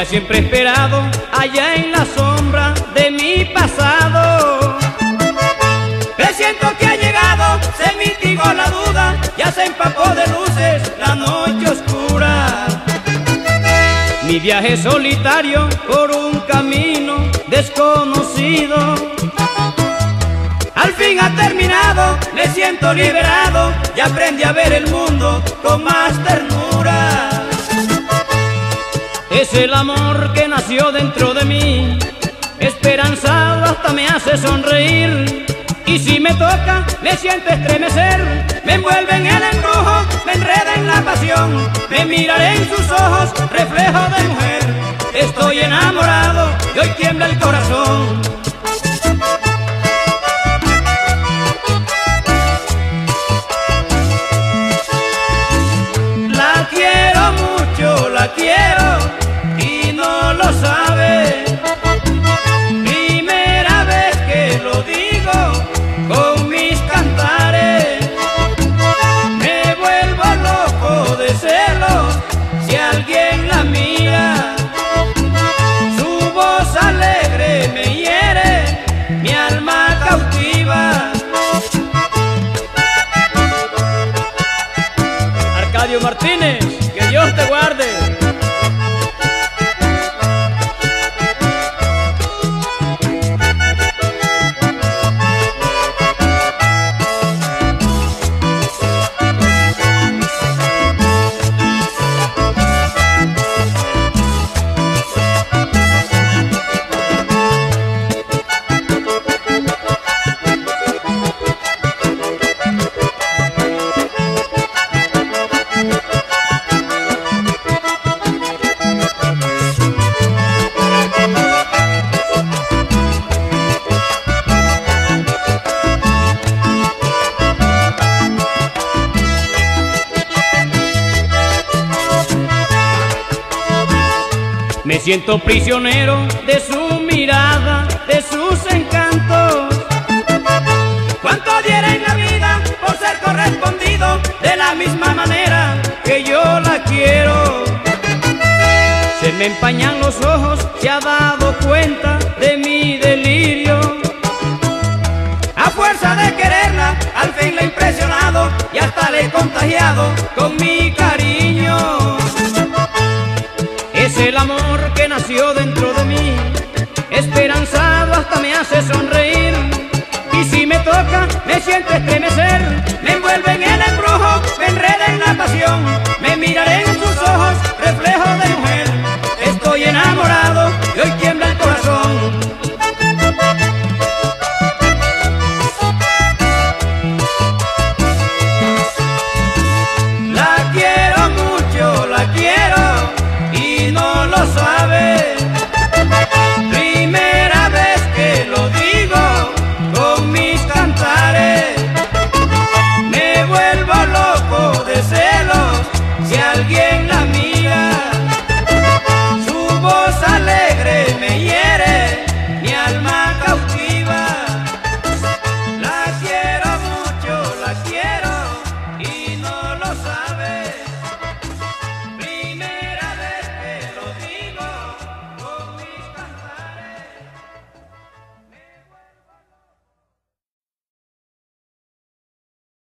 ha siempre esperado allá en la sombra de mi pasado. Presiento que ha llegado, se mitigó la duda, ya se empapó de luces la noche oscura. Mi viaje solitario por un camino desconocido al fin ha terminado, me siento liberado y aprendí a ver el mundo con más ternura. Es el amor que nació dentro de mí, esperanzado hasta me hace sonreír. Y si me toca, me siento estremecer, me envuelve en el embrujo, me enreda en la pasión. Me miraré en sus ojos, reflejo de mujer. Estoy enamorado y hoy tiembla el corazón. La quiero mucho, la quiero y no lo sabe. Primera vez que lo digo con mis cantares. Me vuelvo loco de celos si alguien la mira. Su voz alegre me hiere, mi alma cautiva. Arcadio Martínez, que Dios te guarde. Me siento prisionero de su mirada, de sus encantos. Cuánto diera en la vida por ser correspondido de la misma manera que yo la quiero. Se me empañan los ojos, se ha dado cuenta de mi delirio. A fuerza de quererla, al fin la he impresionado y hasta le he contagiado con mi cariño. Es el amor que nació dentro de mí, esperanzado hasta me hace sonreír. Y si me toca, me siento estremecer, me envuelve en el embrujo, me enreda en la pasión. Me miraré en sus ojos, reflejo de mujer. Estoy enamorado